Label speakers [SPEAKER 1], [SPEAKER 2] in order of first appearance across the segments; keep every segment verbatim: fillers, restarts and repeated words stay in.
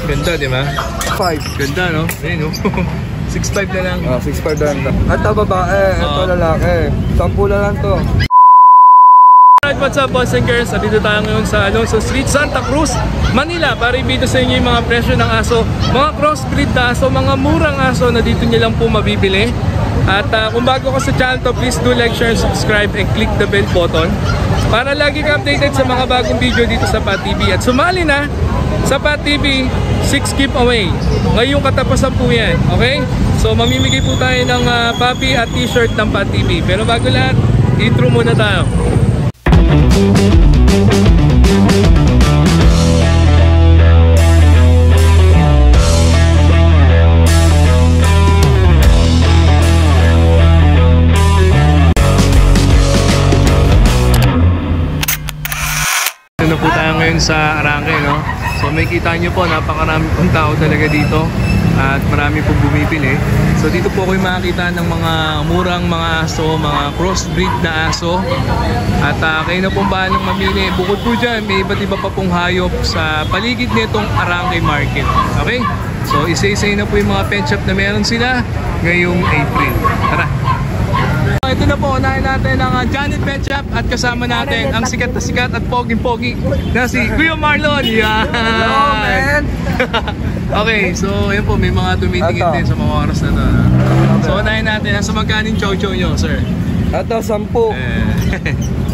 [SPEAKER 1] Ganda, di ba?
[SPEAKER 2] five.
[SPEAKER 1] Ganda, no? Ayun, no? six five na lang.
[SPEAKER 2] Oh, six five na lang. Ito babae, ito
[SPEAKER 1] Oh.
[SPEAKER 2] lalaki. Sampu na lang to.
[SPEAKER 1] Alright, what's up boys and girls? Dito tayo ngayon sa Alonso Street, Santa Cruz, Manila para i-video sa inyo yung mga presyo ng aso, mga crossbreed na aso, mga murang aso na dito nyo lang po mabibili. At uh, kung bago ka sa channel to, please do like, share, subscribe and click the bell button para lagi ka updated sa mga bagong video dito sa Pat T V. At sumali na sa Pat T V six giveaway. Ngayong katapusan po yan, okay? So mamimigay po tayo ng uh, puppy at t-shirt ng Pat T V. Pero bago lahat, intro muna tayo. Na po tayo ngayon sa Arangke, no? So may kita nyo po, napakarami pong tao talaga dito at marami pong bumibili. So dito po kayo makakita ng mga murang mga aso, mga crossbreed na aso. At uh, kayo na pong bahalang mamili. Bukod po dyan, may iba't iba pa pong hayop sa paligid nitong Arangke Market. Okay? So isa-isay na po yung mga pet shop na meron sila ngayong April. Tara! Ito na po, unahin natin ang uh, Janet Pet Shop at kasama natin ang sikat na sikat at poging-pogi na si Kuya Marlon. Yan!
[SPEAKER 2] Hello, man!
[SPEAKER 1] Okay, so yun po, may mga tumitingin din sa mga oras na to. So unahin natin, nasa magkaning chow-chow nyo, sir?
[SPEAKER 2] Ito, sampu.
[SPEAKER 1] Eh,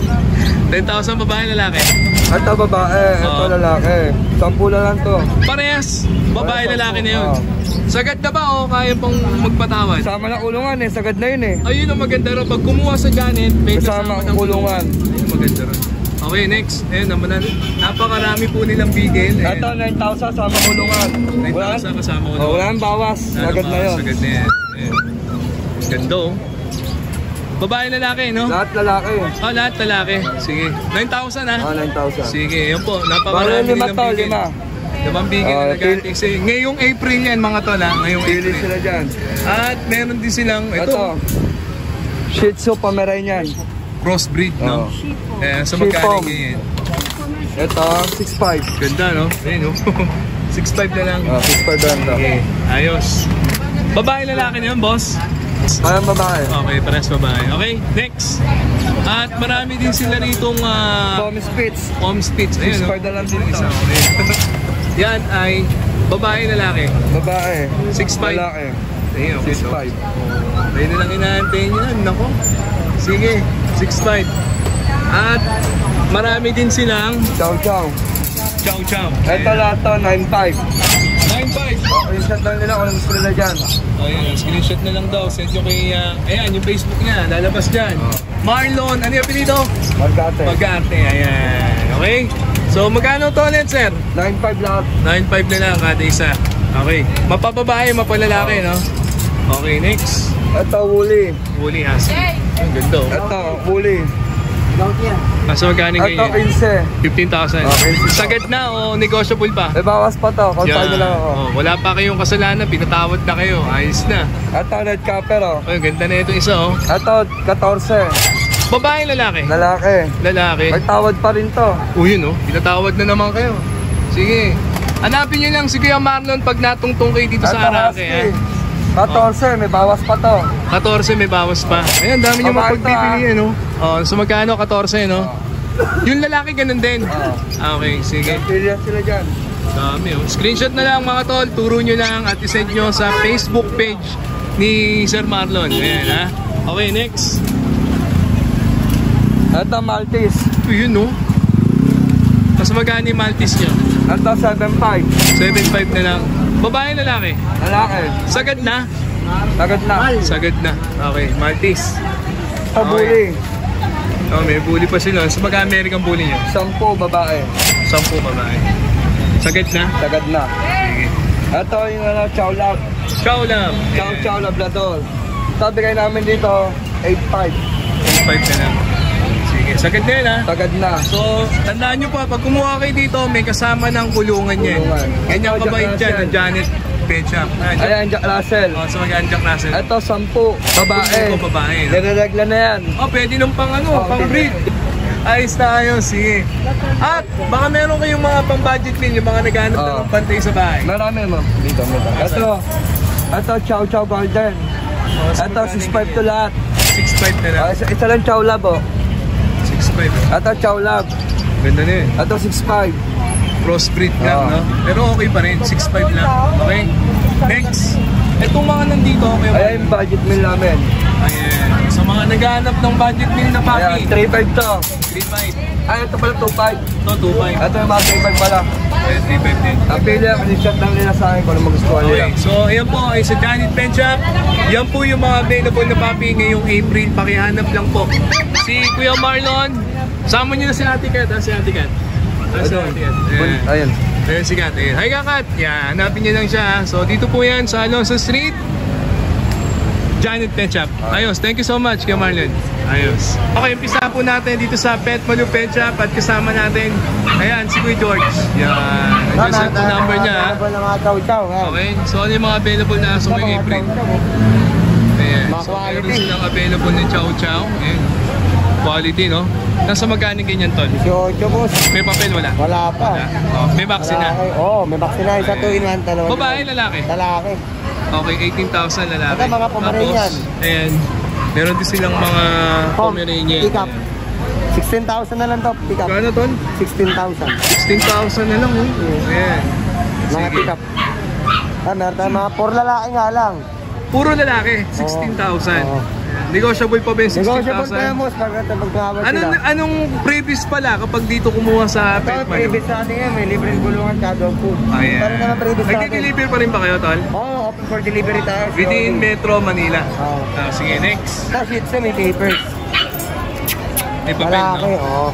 [SPEAKER 1] ten thousand babae, lalaki?
[SPEAKER 2] Ito babae, ito
[SPEAKER 1] Oh.
[SPEAKER 2] lalaki. Sampu na lang to.
[SPEAKER 1] Parehas, babae, lalaki na yun.
[SPEAKER 2] Oh.
[SPEAKER 1] Sagad na ba o kaya pong magpatawad?
[SPEAKER 2] Kasama na kulungan eh, sagad na yun eh.
[SPEAKER 1] Ayun ang maganda rin. Pag kumuha sa Janet, may
[SPEAKER 2] Kasama
[SPEAKER 1] kasama
[SPEAKER 2] ang
[SPEAKER 1] ng
[SPEAKER 2] kulungan.
[SPEAKER 1] Ayun ang maganda rin. Okay, next. Ayun naman na. Napakarami po nilang bigel.
[SPEAKER 2] Ito, nine thousand sama kulungan.
[SPEAKER 1] nine thousand kasama ko.
[SPEAKER 2] Oh, wala nang bawas. Sagad na yun.
[SPEAKER 1] Sagad na yan. Ayun. Ganda oh. Babae, lalaki, no?
[SPEAKER 2] Lahat lalaki.
[SPEAKER 1] Oh, lahat lalaki. Sige. nine thousand ha?
[SPEAKER 2] Oh, nine thousand.
[SPEAKER 1] Sige, yun po.
[SPEAKER 2] Baro
[SPEAKER 1] Napakarami
[SPEAKER 2] lima
[SPEAKER 1] nilang
[SPEAKER 2] to,
[SPEAKER 1] bigel.
[SPEAKER 2] lima.
[SPEAKER 1] Limang bigel
[SPEAKER 2] Oh,
[SPEAKER 1] na nag-antik. Sige, ngayong April yan mga tol ha. Ngayong
[SPEAKER 2] Pili
[SPEAKER 1] April.
[SPEAKER 2] sila dyan.
[SPEAKER 1] At meron din silang, ito,
[SPEAKER 2] Ito. Shih Tzu, Pomeranian.
[SPEAKER 1] crossbreed, no?
[SPEAKER 2] Oh.
[SPEAKER 1] Eh, sa
[SPEAKER 2] Shih
[SPEAKER 1] magkano
[SPEAKER 2] Pom.
[SPEAKER 1] ganyan?
[SPEAKER 2] Ito, six five.
[SPEAKER 1] Ganda, no? Ayun, no? six five na lang.
[SPEAKER 2] Oh, six five lang to.
[SPEAKER 1] Okay, ayos. Babae, lalaki na yun, boss?
[SPEAKER 2] Parang babae.
[SPEAKER 1] Okay, pares babae. Okay, next. At marami din sila ritong uh,
[SPEAKER 2] Bomb Spitz.
[SPEAKER 1] Home Spitz. Ayun,
[SPEAKER 2] six
[SPEAKER 1] no?
[SPEAKER 2] five na lang din ito.
[SPEAKER 1] Isa, okay. Yan ay babae, lalaki.
[SPEAKER 2] Babae.
[SPEAKER 1] six five.
[SPEAKER 2] Lalaki.
[SPEAKER 1] Ayun, okay.
[SPEAKER 2] six
[SPEAKER 1] So,
[SPEAKER 2] five.
[SPEAKER 1] ayun na lang inaantay niyan. Nako. Sige, six five. At marami din silang
[SPEAKER 2] Chow Chow.
[SPEAKER 1] chow chow.
[SPEAKER 2] Ito lahat to, nine five.
[SPEAKER 1] nine five.
[SPEAKER 2] Okay, shot lang nila kung anong gusto nila dyan.
[SPEAKER 1] O yan, screenshot na lang daw. Send nyo kay, uh, ayan, yung Facebook niya. Lalabas dyan. Marlon, ano yung apelido?
[SPEAKER 2] Magkate.
[SPEAKER 1] Magkarte, ayan. Okay? So, magkano to ulit, sir?
[SPEAKER 2] nine five lahat.
[SPEAKER 1] nine five na lang kada isa. Okay. Mapababae, mapalalaki, no? Okay, next.
[SPEAKER 2] Ito, Woolly.
[SPEAKER 1] Woolly Husky. Ang ganda, oh.
[SPEAKER 2] Ito, Woolly.
[SPEAKER 1] Kaso magkano
[SPEAKER 2] Ito,
[SPEAKER 1] ganyan?
[SPEAKER 2] fifteen.
[SPEAKER 1] fifteen thousand.
[SPEAKER 2] Okay.
[SPEAKER 1] Sagad na o negotiable pa?
[SPEAKER 2] May bawas pa to. Kontakin nyo lang ako.
[SPEAKER 1] Oh, wala pa kayong kasalanan, pinatawad na kayo. Ayos na.
[SPEAKER 2] Ito, red capper oh.
[SPEAKER 1] Oh, ganda na ito isa, oh.
[SPEAKER 2] Ito, fourteen.
[SPEAKER 1] Babae, lalaki?
[SPEAKER 2] Lalaki.
[SPEAKER 1] Lalaki.
[SPEAKER 2] May tawad pa rin to.
[SPEAKER 1] O yun, oh. Pinatawad na naman kayo. Sige. Hanapin nyo lang si Kuya Marlon pag natungtong kayo dito
[SPEAKER 2] Ito,
[SPEAKER 1] sa Arangke. Eh.
[SPEAKER 2] fourteen, may bawas pa to.
[SPEAKER 1] fourteen, may bawas pa. Ayan, dami nyo
[SPEAKER 2] Babae
[SPEAKER 1] mapagbibili, eh, no? Oh, so magkano? fourteen, no? Yung lalaki ganun din.
[SPEAKER 2] Oo.
[SPEAKER 1] Ah, okay, sige.
[SPEAKER 2] Pilihan sila dyan.
[SPEAKER 1] Dami, oh. Screenshot na lang mga tol. Turo nyo lang at isend nyo sa Facebook page ni Sir Marlon. Ayan, ha? Okay, next.
[SPEAKER 2] Ito, Maltese.
[SPEAKER 1] Ito yun, no? Mas magkano yung Maltese nyo?
[SPEAKER 2] Ito, seven five.
[SPEAKER 1] seven five na lang. Babae, lalaki?
[SPEAKER 2] Lalaki.
[SPEAKER 1] Sagad na?
[SPEAKER 2] Sagad na.
[SPEAKER 1] Sagad na. Okay, Maltese.
[SPEAKER 2] Ito, Bully.
[SPEAKER 1] Oh, may bully pa sila. Sa mag-American bully nyo?
[SPEAKER 2] Sampu, babae.
[SPEAKER 1] Sampu babae. Sagad na?
[SPEAKER 2] Sagad na.
[SPEAKER 1] Sige.
[SPEAKER 2] Ito, yung ano, Chow Lab.
[SPEAKER 1] Chow lang.
[SPEAKER 2] Chow Chow Labrador. Sabi kayo namin dito, eight five.
[SPEAKER 1] eight five na lang. Sige, sagad na yun, ha?
[SPEAKER 2] Sagad na.
[SPEAKER 1] So, tandaan nyo pa, pag kumuha kayo dito, may kasama ng kulungan yan.
[SPEAKER 2] Kulungan.
[SPEAKER 1] Ganyan
[SPEAKER 2] Ito,
[SPEAKER 1] kabait
[SPEAKER 2] Jack
[SPEAKER 1] dyan,
[SPEAKER 2] Russell.
[SPEAKER 1] ang Janet Pet Shop. Ah, Jack-
[SPEAKER 2] Ayan, Jack Russell.
[SPEAKER 1] Oh, so mag-aan Jack Russell.
[SPEAKER 2] Ito, sampu. Babae.
[SPEAKER 1] Ito, babae. No?
[SPEAKER 2] Nireregla na yan.
[SPEAKER 1] Oh, pwede nung pang ano,
[SPEAKER 2] Oh,
[SPEAKER 1] pang breed. Ayos na ayos, sige. At baka meron kayong mga pang-budget meal, yung mga naghanap
[SPEAKER 2] Oo.
[SPEAKER 1] na ng pantay sa bahay.
[SPEAKER 2] Marami mo. Dito, dito. Ito. Ito, chow chow golden. Ito, six five to lahat.
[SPEAKER 1] six five na lang.
[SPEAKER 2] Ah, isa, isa lang chow lab, oh.
[SPEAKER 1] six five.
[SPEAKER 2] Ito, chow lab.
[SPEAKER 1] Ganda na yun.
[SPEAKER 2] Ito, six five.
[SPEAKER 1] Crossbreed lang,
[SPEAKER 2] Oo.
[SPEAKER 1] no? Pero okay pa rin, six five lang. Okay? Next. Itong mga nandito, okay ba?
[SPEAKER 2] Ayan yung budget meal namin.
[SPEAKER 1] Ayan. Sa mga naghahanap ng budget meal na
[SPEAKER 2] Ayan,
[SPEAKER 1] papi.
[SPEAKER 2] three five to.
[SPEAKER 1] three five.
[SPEAKER 2] Ay, ito pala, two five.
[SPEAKER 1] Ito, two five.
[SPEAKER 2] Ito yung mga three five pala.
[SPEAKER 1] Ayan, three five din.
[SPEAKER 2] Ang pili, kasi-shot lang nila sa akin kung ano magustuhan nila.
[SPEAKER 1] Okay, so ayan po ay sa Janet Pen Shop. Yan po yung mga available na papi ngayong April. Pakihanap lang po. Si Kuya Marlon, sama niyo na si Ate Kat, ha? Si Ate Kat. Ah, si
[SPEAKER 2] Ito.
[SPEAKER 1] Ate Kat. Ayan.
[SPEAKER 2] Ayan.
[SPEAKER 1] Ayan si Kat. Ayan. Hi Kat. Yan, hanapin niyo lang siya. ha? So dito po yan sa Alonso Street. Janet Pet Shop. Ayos. Thank you so much, Kuya Marlon. Ayos. Okay, umpisa po natin dito sa Pet Malu Pet Shop at kasama natin, ayan, si Kuya George. Yan. Nandiyan sa phone number niya. ha?
[SPEAKER 2] Ano mga chow chow, ha?
[SPEAKER 1] Okay, so ano yung mga available na sa mga April? Ayan,
[SPEAKER 2] Mga
[SPEAKER 1] so
[SPEAKER 2] quality.
[SPEAKER 1] meron silang available na chow chow. Ayan. Quality, no? Nasa magkano ganyan, Tol?
[SPEAKER 2] eighteen, boss.
[SPEAKER 1] May papel, wala?
[SPEAKER 2] Wala pa.
[SPEAKER 1] Wala. Oh, may vaccine na.
[SPEAKER 2] Lalaki. Oo, may vaccine na. Isa two in one, dalawa.
[SPEAKER 1] Babae, lalaki?
[SPEAKER 2] Lalaki.
[SPEAKER 1] Okay, eighteen thousand lalaki.
[SPEAKER 2] Ito, mga Pomeranian.
[SPEAKER 1] Tapos, ayan, meron din silang mga Pomeranian.
[SPEAKER 2] Pick up. sixteen thousand na lang to, pick up.
[SPEAKER 1] Kano, Tol?
[SPEAKER 2] sixteen thousand.
[SPEAKER 1] sixteen thousand na lang, oh. Ayan.
[SPEAKER 2] Mga
[SPEAKER 1] Sige.
[SPEAKER 2] pick up. Ah, meron tayong mga four lalaki nga lang.
[SPEAKER 1] Puro lalaki, sixteen thousand.
[SPEAKER 2] Oo.
[SPEAKER 1] Negotiable pa ba yung sixteen
[SPEAKER 2] Negotiable pa yan,
[SPEAKER 1] thousand?
[SPEAKER 2] boss. Pag magkawal
[SPEAKER 1] Anong,
[SPEAKER 2] sila.
[SPEAKER 1] anong previous pala kapag dito kumuha sa
[SPEAKER 2] Ito,
[SPEAKER 1] Pet Manu?
[SPEAKER 2] previous sa atin yan. May libreng gulungan sa dog food.
[SPEAKER 1] Ayan.
[SPEAKER 2] Pero naman previous sa atin.
[SPEAKER 1] Nagdi-deliver pa rin ba kayo, Tol?
[SPEAKER 2] Oo, oh, open for delivery tayo.
[SPEAKER 1] Within Metro Manila.
[SPEAKER 2] Oo.
[SPEAKER 1] Ah, sige, next.
[SPEAKER 2] Tapos ito may papers.
[SPEAKER 1] May papel,
[SPEAKER 2] Malaki,
[SPEAKER 1] no?
[SPEAKER 2] oo.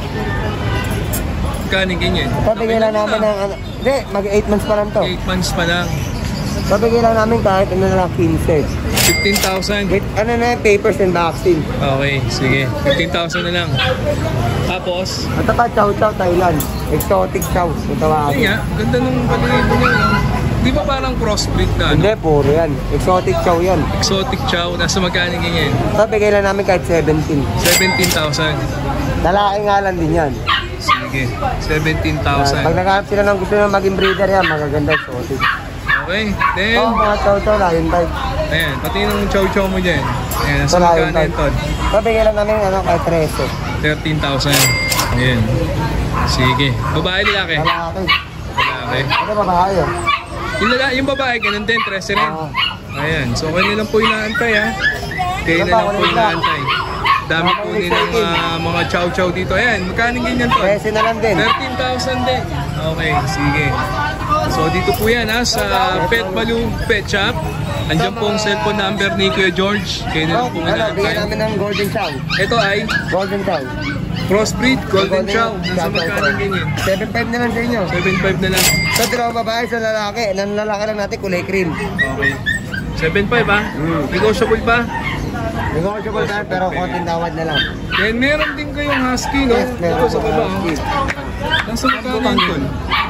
[SPEAKER 1] Kaning ganyan.
[SPEAKER 2] Pabigyan lang namin ng ano. Hindi, mag eight months pa lang to.
[SPEAKER 1] eight months pa lang.
[SPEAKER 2] Pabigyan lang namin kahit ano na lang, fifteen.
[SPEAKER 1] fifteen thousand.
[SPEAKER 2] With ano na yung papers and vaccine.
[SPEAKER 1] Okay, sige. fifteen thousand na lang. Tapos,
[SPEAKER 2] Ito pa, chow chow, Thailand. Exotic chow. Ito
[SPEAKER 1] yun
[SPEAKER 2] tawagin.
[SPEAKER 1] nga, ganda nung balito niya. no? Di ba parang crossbreed na?
[SPEAKER 2] Hindi,
[SPEAKER 1] Ano?
[SPEAKER 2] puro yan. Exotic chow yan.
[SPEAKER 1] Exotic chow, nasa magkano ganyan?
[SPEAKER 2] Pabigyan lang namin kahit seventeen.
[SPEAKER 1] seventeen thousand.
[SPEAKER 2] Lalaki nga lang din yan.
[SPEAKER 1] Sige, seventeen
[SPEAKER 2] Pag
[SPEAKER 1] thousand.
[SPEAKER 2] naghanap sila ng gusto na maging breeder yan, magaganda exotic.
[SPEAKER 1] Okay, then,
[SPEAKER 2] Oo, mga chow chow, lion type.
[SPEAKER 1] ayan, pati yung chow chow mo dyan. Ayan, nasa
[SPEAKER 2] Ito lion
[SPEAKER 1] magkano yan,
[SPEAKER 2] type.
[SPEAKER 1] Tol?
[SPEAKER 2] Pabigyan lang namin ano, kahit thirteen.
[SPEAKER 1] thirteen thousand. Ayan. Sige. Babae, lalaki?
[SPEAKER 2] Lalaki.
[SPEAKER 1] Lalaki.
[SPEAKER 2] Ito babae oh.
[SPEAKER 1] Yung, lala, yung babae, ganun din, trese rin.
[SPEAKER 2] Ah.
[SPEAKER 1] Ayan. So, kayo lang po inaantay, ha? Kayo na
[SPEAKER 2] Ito pa,
[SPEAKER 1] lang po
[SPEAKER 2] kulit lang.
[SPEAKER 1] inaantay. Dami po nilang ah, mga chow-chow dito. Ayan, magkano ganyan to?
[SPEAKER 2] thirteen na lang din.
[SPEAKER 1] thirteen thousand din. Okay, sige. So, dito po yan, ha? Sa Pet Malu Pet Shop. Andiyan po ang cellphone number ni Kuya George. Kayo na lang
[SPEAKER 2] Oh,
[SPEAKER 1] po
[SPEAKER 2] ano, bigyan
[SPEAKER 1] inaantay.
[SPEAKER 2] namin ng golden chow.
[SPEAKER 1] Ito ay
[SPEAKER 2] Golden chow.
[SPEAKER 1] crossbreed, golden chow.
[SPEAKER 2] Golden
[SPEAKER 1] Nasa
[SPEAKER 2] chow,
[SPEAKER 1] magkano
[SPEAKER 2] chow.
[SPEAKER 1] ganyan?
[SPEAKER 2] seven five na lang sa inyo.
[SPEAKER 1] seven five na lang.
[SPEAKER 2] Sa dalawang babae, sa lalaki. Nang lalaki lang natin, kulay cream.
[SPEAKER 1] Okay. seven five, ha?
[SPEAKER 2] Mm.
[SPEAKER 1] Negotiable pa?
[SPEAKER 2] Negotiable tayo, pero konting tawad na lang.
[SPEAKER 1] Then meron din kayong husky, no?
[SPEAKER 2] Yes, meron
[SPEAKER 1] Ito sa
[SPEAKER 2] po
[SPEAKER 1] baba.
[SPEAKER 2] husky.
[SPEAKER 1] oh. Nasa magkano yun, Tol?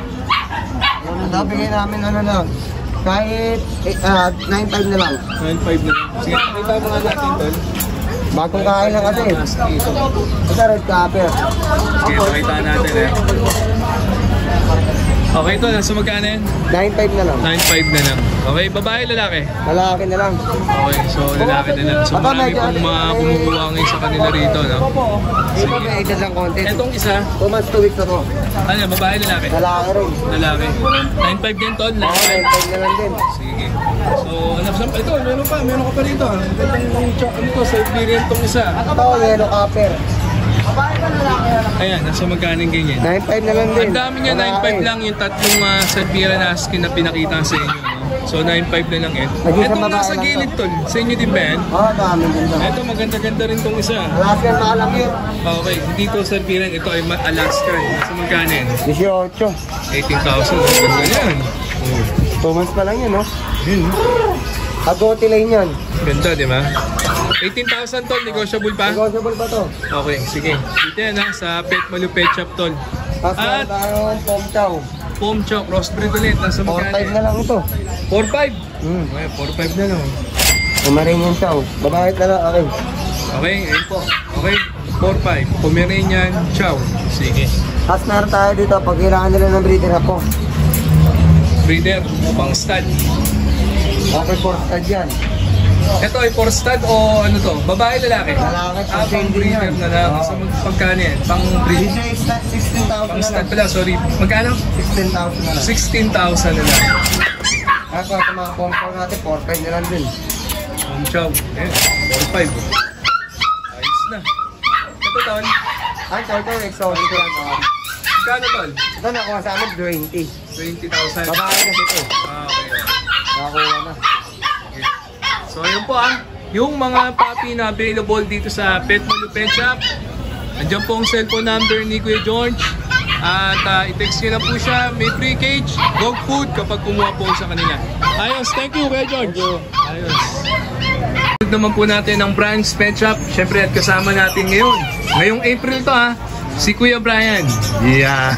[SPEAKER 2] Yung nabigay namin ano lang. Kahit eh, ah, nine five na lang.
[SPEAKER 1] nine five na lang. Sige, pakita mo nga natin, Tol.
[SPEAKER 2] Bagong kain lang kasi.
[SPEAKER 1] Husky ito.
[SPEAKER 2] Ito red copper.
[SPEAKER 1] Sige, pakita natin, eh. Okay, ito. Nasa magkano yun?
[SPEAKER 2] nine five na lang.
[SPEAKER 1] nine five na lang. Okay, babae, lalaki?
[SPEAKER 2] Lalaki na lang.
[SPEAKER 1] Okay, so lalaki na lang. So
[SPEAKER 2] Baka
[SPEAKER 1] marami
[SPEAKER 2] medyo
[SPEAKER 1] pong
[SPEAKER 2] ano,
[SPEAKER 1] mga
[SPEAKER 2] eh,
[SPEAKER 1] kumukuha ngayon sa kanila rito, no?
[SPEAKER 2] Di ba may edad lang konti?
[SPEAKER 1] Etong isa,
[SPEAKER 2] two months, two weeks ako.
[SPEAKER 1] ano, babae, lalaki?
[SPEAKER 2] Lalaki rin.
[SPEAKER 1] Lalaki. nine five din, Tol?
[SPEAKER 2] Oo,
[SPEAKER 1] nine
[SPEAKER 2] nine
[SPEAKER 1] five.
[SPEAKER 2] five na lang din.
[SPEAKER 1] Sige. So, anak sa ito, meron pa, meron ka pa rito. ah. Gandang choc, ano to, Siberian tong isa.
[SPEAKER 2] Ito, yellow copper.
[SPEAKER 1] Ayan, nasa magkaning ganyan.
[SPEAKER 2] nine five na lang din.
[SPEAKER 1] Ang dami niya, nine five
[SPEAKER 2] Lalaki.
[SPEAKER 1] lang yung tatlong uh, Siberian Husky na pinakita sa inyo. No? So, nine five na lang eh.
[SPEAKER 2] Naging sa
[SPEAKER 1] Itong
[SPEAKER 2] babae
[SPEAKER 1] nasa
[SPEAKER 2] lang
[SPEAKER 1] gilid, Tol. Sa inyo din ba yan?
[SPEAKER 2] Oo, dami din to.
[SPEAKER 1] Ito, maganda-ganda rin tong isa.
[SPEAKER 2] Alaskan maalam yun.
[SPEAKER 1] Okay, hindi to Siberian. Ito ay ma- Alaskan. Nasa magkano yan?
[SPEAKER 2] eighteen.
[SPEAKER 1] eighteen thousand. Ang ganda yan. Oh.
[SPEAKER 2] two months pa lang yun, no?
[SPEAKER 1] Yun.
[SPEAKER 2] Agote lane yan.
[SPEAKER 1] Ganda, di ba? eighteen thousand, Tol. Negotiable pa?
[SPEAKER 2] Negotiable pa to.
[SPEAKER 1] Okay, sige. Dito yan ha, sa Pet Malu Pet Shop, Tol.
[SPEAKER 2] Tapos meron
[SPEAKER 1] At
[SPEAKER 2] tayong pom chow.
[SPEAKER 1] Foam Chow, crossbreed ulit. Nasa
[SPEAKER 2] four
[SPEAKER 1] magkano?
[SPEAKER 2] five na lang ito.
[SPEAKER 1] four five.
[SPEAKER 2] Hmm.
[SPEAKER 1] Okay, four five na lang.
[SPEAKER 2] Umarin yung chow. Babae na lang, okay.
[SPEAKER 1] Okay, ayun po. Okay. four five. Pomeranian Chow. Sige.
[SPEAKER 2] Tapos meron tayo dito, pag kailangan nila ng breeder na po.
[SPEAKER 1] Breeder, pang stud.
[SPEAKER 2] Okay po, stud yan.
[SPEAKER 1] Ito ay for stud o ano to? Babae, lalaki?
[SPEAKER 2] Lalaki,
[SPEAKER 1] Ah, pang
[SPEAKER 2] pang
[SPEAKER 1] breeder
[SPEAKER 2] yan.
[SPEAKER 1] na lang.
[SPEAKER 2] Oo.
[SPEAKER 1] So, pagkano yan? Pang breed.
[SPEAKER 2] Dito yung stud, sixteen thousand
[SPEAKER 1] Pang
[SPEAKER 2] na
[SPEAKER 1] stud
[SPEAKER 2] lang.
[SPEAKER 1] pala, sorry. Magkano?
[SPEAKER 2] sixteen thousand na lang.
[SPEAKER 1] sixteen thousand na lang.
[SPEAKER 2] Kaya po, ito mga compound natin, four five na lang din.
[SPEAKER 1] Ang chow. Eh, four five. Ayos na. Ito, tol.
[SPEAKER 2] Ay, ito, ito, exotic yan. oh.
[SPEAKER 1] Magkano, tol?
[SPEAKER 2] Ito nakuha sa amin, twenty.
[SPEAKER 1] twenty thousand.
[SPEAKER 2] Babae na dito.
[SPEAKER 1] Ah, okay.
[SPEAKER 2] Nakakuha na.
[SPEAKER 1] Okay. So, yun po ah. Yung mga puppy na available dito sa Pet Mall Pet Shop. Andiyan po ang cellphone number ni Kuya George. At uh, i-text nyo na po siya. May free cage, dog food kapag kumuha po sa kanila. Ayos, thank you Kuya George. Ayos. Sunod naman po natin ang branch Pet Shop. Siyempre at kasama natin ngayon. Ngayong April to ha. Si Kuya Brian. Yan.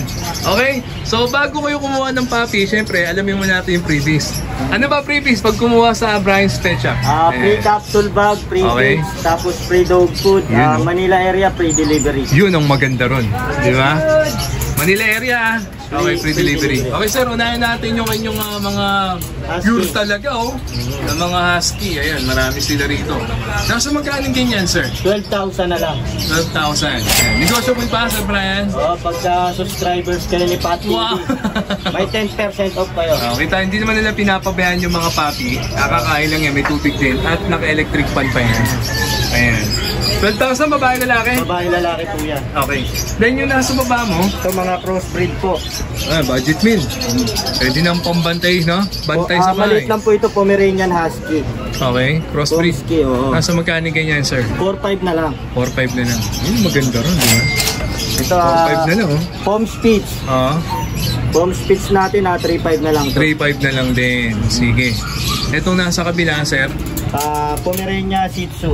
[SPEAKER 1] Okay? So bago kayo kumuha ng puppy, siyempre alamin mo natin yung freebies. Ano ba freebies pag kumuha sa Brian's Pet Shop?
[SPEAKER 3] Ah, free
[SPEAKER 1] Eh,
[SPEAKER 3] capsule bag, free
[SPEAKER 1] Okay.
[SPEAKER 3] cage, tapos free dog food,
[SPEAKER 1] Yun,
[SPEAKER 3] ah,
[SPEAKER 1] no?
[SPEAKER 3] Manila area, free delivery.
[SPEAKER 1] Yun ang maganda ron. Di ba? Manila area ah. Okay, free delivery. Okay sir, unahin natin yung inyong uh, mga
[SPEAKER 3] Husky.
[SPEAKER 1] pure talaga oh. Na mga husky. Ayan, marami sila rito. Nasa magkano ganyan sir?
[SPEAKER 3] twelve thousand na lang.
[SPEAKER 1] twelve thousand. Ayan. Negotiable pa sir Brian?
[SPEAKER 3] Oh, pagka subscribers kayo ni Pat T V,
[SPEAKER 1] Wow.
[SPEAKER 3] may ten percent off kayo.
[SPEAKER 1] Uh, kita, hindi naman nila pinapabayaan yung mga puppy. Nakakain lang yan, may tubig din. At naka-electric fan pa yan. Ayan. twelve thousand babae lalaki?
[SPEAKER 3] Babae lalaki po yan.
[SPEAKER 1] Okay. Then yung nasa baba mo,
[SPEAKER 3] Ito mga crossbreed po.
[SPEAKER 1] ah, budget meal. Pwede nang pambantay, no? Bantay
[SPEAKER 3] Oh,
[SPEAKER 1] sa
[SPEAKER 3] ah, maliit
[SPEAKER 1] bahay.
[SPEAKER 3] lang po ito, Pomeranian Husky.
[SPEAKER 1] Okay, crossbreed.
[SPEAKER 3] Husky, oo.
[SPEAKER 1] Nasa magkano ganyan, sir?
[SPEAKER 3] four five na lang.
[SPEAKER 1] four five na lang. Yun, maganda ron, di ba?
[SPEAKER 3] Ito,
[SPEAKER 1] four five
[SPEAKER 3] ah,
[SPEAKER 1] na lang, oh.
[SPEAKER 3] Home Speech.
[SPEAKER 1] Oo.
[SPEAKER 3] Home Speech natin, ah, three five na lang. to.
[SPEAKER 1] three five na lang din. Sige. Itong nasa kabila, sir.
[SPEAKER 3] Ah, Pomeranian Shih Tzu.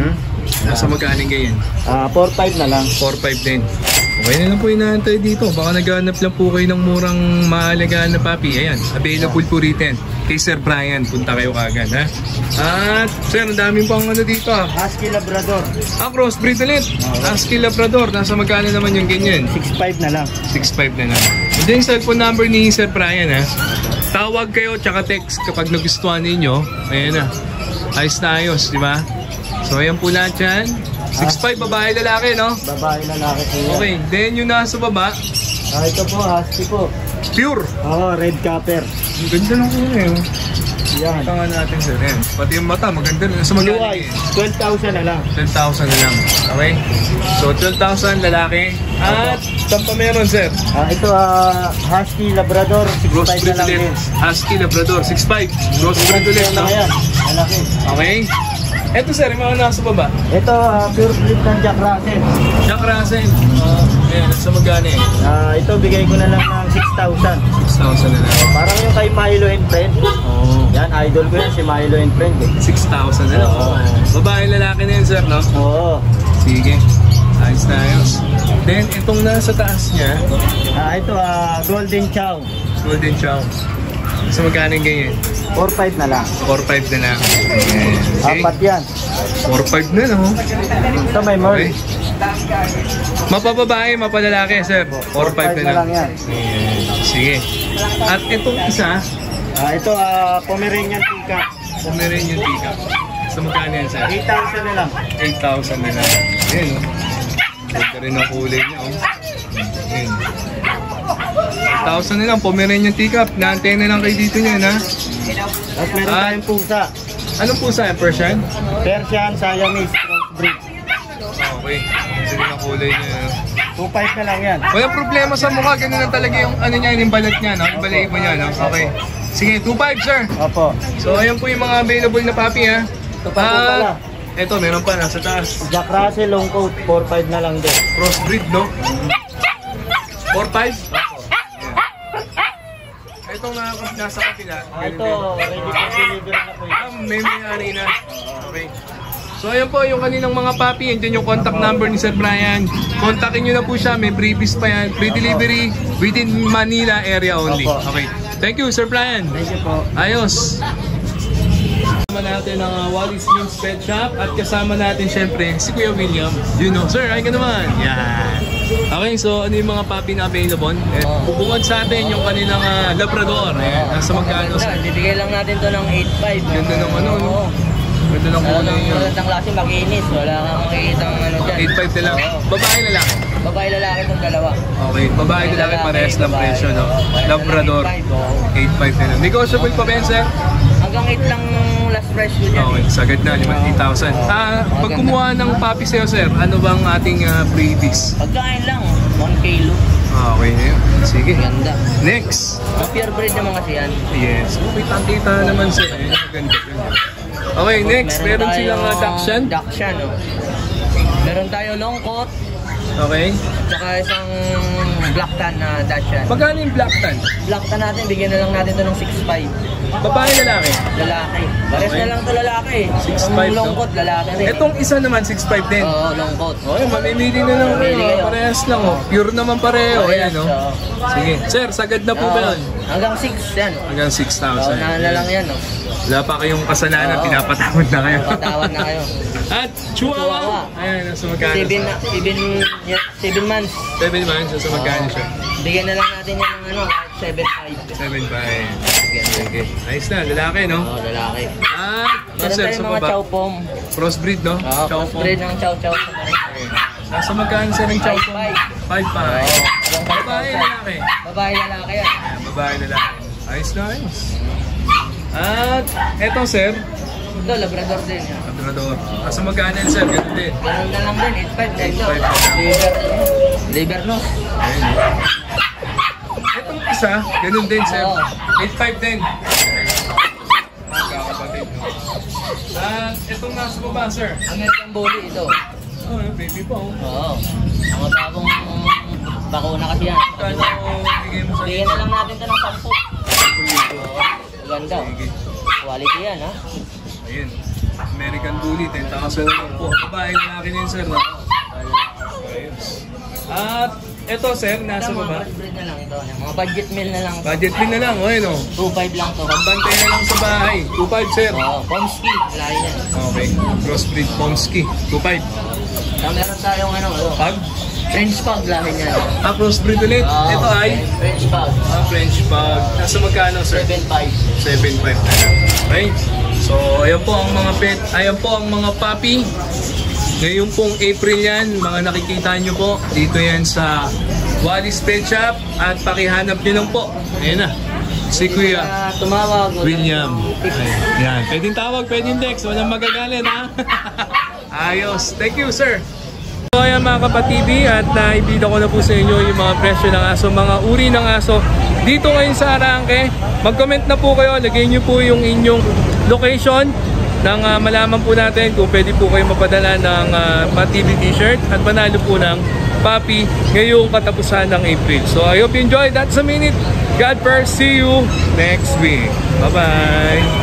[SPEAKER 1] Nasa magkano ganyan?
[SPEAKER 3] Ah, four five na lang.
[SPEAKER 1] four five din. Okay na lang po inaantay dito. Baka naghanap lang po kayo ng murang maalagaan na puppy. Ayan, available po rito. Kay Sir Brian, punta kayo kagad, ha? At, sir, ang daming pang ano dito, ha?
[SPEAKER 3] Husky Labrador.
[SPEAKER 1] Ah, crossbreed ulit. Husky Labrador. Nasa magkano naman yung ganyan?
[SPEAKER 3] six five na lang.
[SPEAKER 1] six five na lang. Ito yung cellphone number ni Sir Brian, ha? Tawag kayo, tsaka text kapag nagustuhan ninyo. Ayan na. Ayos na ayos, di ba? So, ayan po lahat yan. six five, babae, lalaki, no?
[SPEAKER 3] Babae lalaki po yan.
[SPEAKER 1] Okay, then yung nasa baba,
[SPEAKER 3] Ah, ito po, Husky po.
[SPEAKER 1] pure.
[SPEAKER 3] Oo, red capper.
[SPEAKER 1] Ang ganda ng kulay, oh.
[SPEAKER 3] Yan.
[SPEAKER 1] Ito nga natin, sir. Ayan. Pati yung mata, maganda rin. Sa
[SPEAKER 3] Blue
[SPEAKER 1] magkano
[SPEAKER 3] eyes,
[SPEAKER 1] yan?
[SPEAKER 3] twelve thousand na lang.
[SPEAKER 1] twelve thousand na lang. Okay? So, twelve thousand lalaki. At, saan pa meron, sir?
[SPEAKER 3] Ah, ito, ah, Husky Labrador, six five na
[SPEAKER 1] Crossbreed
[SPEAKER 3] lang
[SPEAKER 1] ulit.
[SPEAKER 3] din.
[SPEAKER 1] Husky Labrador, six five. Crossbreed ulit, no?
[SPEAKER 3] Ayan, malaki.
[SPEAKER 1] Okay? Eto, sir, yung mga nasa baba.
[SPEAKER 3] Ito, ah, pure breed ng Jack Russell.
[SPEAKER 1] Jack Russell. Uh, ayan, sa magkano eh?
[SPEAKER 3] Ah, ito, bigay ko na lang ng six thousand.
[SPEAKER 1] six thousand na lang.
[SPEAKER 3] Parang yung kay Milo and Friend.
[SPEAKER 1] Oh.
[SPEAKER 3] Yan, idol ko yan, si Milo and Friend. Eh.
[SPEAKER 1] six thousand na lang.
[SPEAKER 3] Oo.
[SPEAKER 1] Babae, lalaki na yun, sir, no?
[SPEAKER 3] Oo.
[SPEAKER 1] Sige. Ayos na ayos. Then, itong nasa taas niya,
[SPEAKER 3] Ah, ito, ah, Golden Chow.
[SPEAKER 1] Golden Chow. Sa magkano yung ganyan?
[SPEAKER 3] four five na lang.
[SPEAKER 1] four five na lang. Ayan. Okay.
[SPEAKER 3] Apat yan.
[SPEAKER 1] four five na, no?
[SPEAKER 3] Ito may Merl.
[SPEAKER 1] Okay. Mapababae, mapalalaki, sir. four five na lang.
[SPEAKER 3] yan.
[SPEAKER 1] Ayan. Sige. At itong isa,
[SPEAKER 3] Ah, ito, ah, Pomeranian Peacock.
[SPEAKER 1] kumirin yung tika. Sa magkano yan, sir?
[SPEAKER 3] eight thousand na lang.
[SPEAKER 1] eight thousand na lang. Ayan, no? Ganda rin ang kulay niya, oh. Ayan. eight thousand na lang, Pomeranian teacup. Na-antena lang kayo dito niyan, ha?
[SPEAKER 3] At meron
[SPEAKER 1] Ah.
[SPEAKER 3] tayong pusa.
[SPEAKER 1] Anong pusa yan? Persian?
[SPEAKER 3] Persian, Siamese, crossbreed.
[SPEAKER 1] Okay. Ganda rin ang kulay niya, no?
[SPEAKER 3] two five na lang yan.
[SPEAKER 1] Walang problema sa mukha, ganun na talaga yung ano niya, yung balat niya, no? Yung balahibo niya, no? Okay. Sige, two five, sir.
[SPEAKER 3] Opo.
[SPEAKER 1] So, ayan po yung mga available na puppy, ha?
[SPEAKER 3] Ito pa po pala.
[SPEAKER 1] Eto, meron pa, nasa taas.
[SPEAKER 3] Jack Russell, long coat, four five na lang din.
[SPEAKER 1] Crossbreed, no? four five? Ito nga, nasa kapila.
[SPEAKER 3] Ah, ito, ready for delivery na po
[SPEAKER 1] Ah,
[SPEAKER 3] yun.
[SPEAKER 1] may may-ari na. Okay. So ayan po yung kaninang mga papi, yan yung contact number ni Sir Brian. Kontakin nyo na po siya, may freebies pa yan. Free delivery within Manila area only. Okay. Thank you, Sir Brian.
[SPEAKER 3] Thank you po.
[SPEAKER 1] Ayos. Kasama natin ang uh, Wally's Dreams Pet Shop at kasama natin syempre si Kuya William. You know, sir, ay ka naman. Yan. Okay, so ano yung mga puppy na available? Eh, bubungad sa atin yung kanilang uh, Labrador. Eh, nasa magkano sir?
[SPEAKER 4] Bibigay lang natin to ng eight five.
[SPEAKER 1] Ganda ng ano, no? Ganda ng kulay
[SPEAKER 4] Talagang
[SPEAKER 1] yun.
[SPEAKER 4] magandang klase, makinis. Wala kang makikita ng ano dyan.
[SPEAKER 1] eight five na lang.
[SPEAKER 4] Oo.
[SPEAKER 1] Babae na lang.
[SPEAKER 4] Babae lalaki itong dalawa.
[SPEAKER 1] Okay, babae na lang parehas ng
[SPEAKER 4] babae.
[SPEAKER 1] presyo, no?
[SPEAKER 4] Oo, parehas
[SPEAKER 1] Labrador.
[SPEAKER 4] ng eight five, oo.
[SPEAKER 1] eight five na lang. Negotiable pa ba yan, sir?
[SPEAKER 4] Hanggang eight lang last price ko dyan.
[SPEAKER 1] Okay, sagad na, limang thousand. Ah, pag kumuha ng puppy sa'yo, sir, ano bang ating uh, freebies?
[SPEAKER 4] Pagkain lang, one kilo.
[SPEAKER 1] Ah, okay na yun. Sige.
[SPEAKER 4] Ganda.
[SPEAKER 1] Next.
[SPEAKER 4] Pure breed naman kasi yan.
[SPEAKER 1] Yes. Okay, tangkita naman sir. Eh, Ganda. Okay, next. Meron silang uh, Dachshund.
[SPEAKER 4] Dachshund, no? Meron tayo long coat,
[SPEAKER 1] Okay.
[SPEAKER 4] tsaka isang black tan na Dachshund.
[SPEAKER 1] Magkano yung black tan?
[SPEAKER 4] Black tan natin, bigyan na lang natin to ng six five.
[SPEAKER 1] Babae, lalaki.
[SPEAKER 4] Lalaki. Pares
[SPEAKER 1] Okay.
[SPEAKER 4] na lang to lalaki.
[SPEAKER 1] six
[SPEAKER 4] Ang
[SPEAKER 1] five,
[SPEAKER 4] long
[SPEAKER 1] no?
[SPEAKER 4] coat, lalaki rin.
[SPEAKER 1] Etong isa naman, six five din.
[SPEAKER 4] Oo, long coat.
[SPEAKER 1] Okay, mamimili na lang
[SPEAKER 4] Mamimili
[SPEAKER 1] kayo.
[SPEAKER 4] kayo.
[SPEAKER 1] Parehas lang, oh. Pure naman pareho. Ayan, no?
[SPEAKER 4] Oo.
[SPEAKER 1] Sige. Sir, sagad na po ba
[SPEAKER 4] Oo.
[SPEAKER 1] yun?
[SPEAKER 4] Hanggang six yan.
[SPEAKER 1] Hanggang six
[SPEAKER 4] Oo,
[SPEAKER 1] thousand.
[SPEAKER 4] na, na lang yan, no?
[SPEAKER 1] Wala pa kayong kasalanan,
[SPEAKER 4] Oo.
[SPEAKER 1] pinapatawad na kayo.
[SPEAKER 4] Patawad na kayo.
[SPEAKER 1] At Chihuahua.
[SPEAKER 4] Chihuahua.
[SPEAKER 1] Ayan, nasa magkano?
[SPEAKER 4] Seven, na, seven, yeah, seven months.
[SPEAKER 1] Seven months, nasa magkano siya?
[SPEAKER 4] Bigyan na lang natin yan ng ano, seven five.
[SPEAKER 1] Seven five. Okay. Ayos na, lalaki, no?
[SPEAKER 4] Oo, lalaki.
[SPEAKER 1] At, ito
[SPEAKER 4] Meron
[SPEAKER 1] sir,
[SPEAKER 4] tayong
[SPEAKER 1] sa
[SPEAKER 4] mga
[SPEAKER 1] baba.
[SPEAKER 4] chow pom.
[SPEAKER 1] Crossbreed, no?
[SPEAKER 4] Oo,
[SPEAKER 1] Chow
[SPEAKER 4] crossbreed
[SPEAKER 1] Pom.
[SPEAKER 4] ng chow chow.
[SPEAKER 1] Nasa magkano sir ng chow pom?
[SPEAKER 4] Five,
[SPEAKER 1] Five pa.
[SPEAKER 4] Oo, hanggang five
[SPEAKER 1] Babae,
[SPEAKER 4] thousand.
[SPEAKER 1] lalaki.
[SPEAKER 4] Babae, lalaki yan.
[SPEAKER 1] Ayan, babae, lalaki. Ayos na, ayos. At, eto sir,
[SPEAKER 4] Ito, Labrador din yan.
[SPEAKER 1] Labrador. Nasa magkano yan sir? Ganun din.
[SPEAKER 4] Ganun na lang din, eight five. Ito,
[SPEAKER 1] eight five.
[SPEAKER 4] liver. Liver, no?
[SPEAKER 1] Ayun. Etong isa, ganun din sir.
[SPEAKER 4] Oo.
[SPEAKER 1] eight five din. Magkakapatid, no? At, etong nasa baba sir.
[SPEAKER 4] American Bully ito.
[SPEAKER 1] Oh, baby pa, oh.
[SPEAKER 4] Oo. Mga bagong bakuna kasi yan.
[SPEAKER 1] Kano bigay mo sa
[SPEAKER 4] Bigyan na lang natin ito ng sampu. Oo. Ganda.
[SPEAKER 1] Sige.
[SPEAKER 4] Quality yan, ha?
[SPEAKER 1] Ayun. American Bully, ten thousand na lang po. Babae na akin yun, sir. No? Ayos. At ito, sir, nasa
[SPEAKER 4] Ito, mga
[SPEAKER 1] baba.
[SPEAKER 4] crossbreed na lang ito. Mga budget meal na lang.
[SPEAKER 1] Budget pin na lang, oh, ayun, oh.
[SPEAKER 4] two five lang to.
[SPEAKER 1] Pambantay na lang sa bahay. two five, sir.
[SPEAKER 4] Oo. Pomsky. Lahi yan.
[SPEAKER 1] Okay. Crossbreed Pomsky. two five.
[SPEAKER 4] Na meron tayong ano, ano.
[SPEAKER 1] Pag?
[SPEAKER 4] French pug lahi niyan.
[SPEAKER 1] Ah, crossbreed ulit.
[SPEAKER 4] Oo.
[SPEAKER 1] Ito ay?
[SPEAKER 4] French pug.
[SPEAKER 1] Ah, French Pug. Nasa magkano, sir?
[SPEAKER 4] seven five.
[SPEAKER 1] seven five na lang. Okay? So, ayan po ang mga pet. Ayan po ang mga puppy. Ngayon pong April yan, mga nakikita nyo po. Dito yan sa Wally's Pet Shop. At pakihanap nyo lang po. Ayan na. Si Kuya
[SPEAKER 4] Ah, tumawag.
[SPEAKER 1] William. Ayan. Yan. Pwedeng tawag, pwedeng text. Walang magagalit, ha? Ayos. Thank you, sir. So ayan mga kapatibi, at naibida ko na po sa inyo yung mga presyo ng aso, mga uri ng aso dito ngayon sa Arangke. Mag-comment na po kayo, lagay nyo po yung inyong location nang uh, malaman po natin kung pwede po kayo mapadala ng uh, Patibi t-shirt at manalo po ng puppy ngayong katapusan ng April. So I hope you enjoyed. That's a minute. God first. See you next week. Bye-bye.